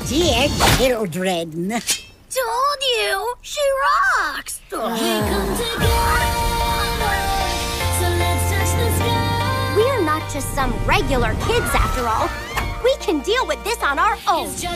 Dear children. Told you, she rocks. We come together, so let's touch the sky. We're not just some regular kids after all. We can deal with this on our own.